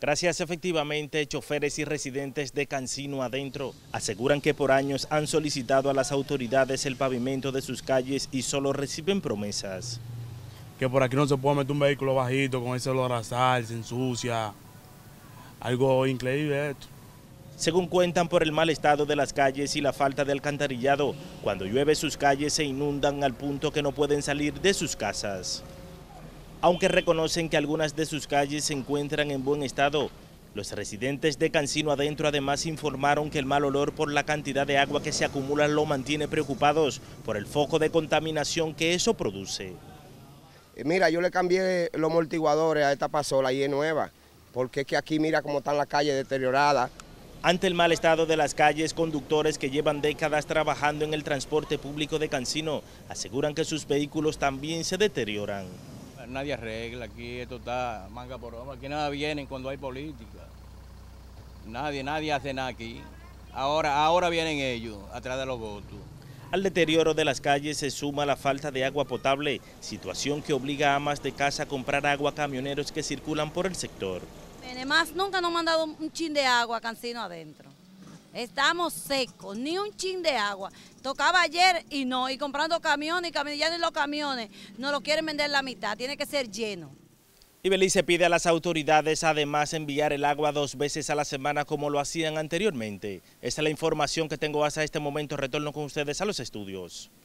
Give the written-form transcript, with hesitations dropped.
Gracias, efectivamente, choferes y residentes de Cancino Adentro aseguran que por años han solicitado a las autoridades el pavimento de sus calles y solo reciben promesas. Que por aquí no se puede meter un vehículo bajito con ese olor a sal, se ensucia. Algo increíble esto. Según cuentan, por el mal estado de las calles y la falta de alcantarillado, cuando llueve sus calles se inundan al punto que no pueden salir de sus casas. Aunque reconocen que algunas de sus calles se encuentran en buen estado, los residentes de Cancino Adentro además informaron que el mal olor por la cantidad de agua que se acumula lo mantiene preocupados por el foco de contaminación que eso produce. Mira, yo le cambié los amortiguadores a esta pasola y es nueva, porque es que aquí mira cómo están las calles deterioradas. Ante el mal estado de las calles, conductores que llevan décadas trabajando en el transporte público de Cancino aseguran que sus vehículos también se deterioran. Nadie arregla, aquí esto está manga por hombro, aquí nada vienen cuando hay política. Nadie hace nada aquí. Ahora vienen ellos, atrás de los votos. Al deterioro de las calles se suma la falta de agua potable, situación que obliga a amas de casa a comprar agua a camioneros que circulan por el sector. Además, nunca nos han mandado un chin de agua a Cancino Adentro. Estamos secos, ni un chin de agua. Tocaba ayer y no, y comprando camiones, ya ni los camiones no lo quieren vender la mitad, tiene que ser lleno. Ibelice pide a las autoridades además enviar el agua 2 veces a la semana como lo hacían anteriormente. Esta es la información que tengo hasta este momento. Retorno con ustedes a los estudios.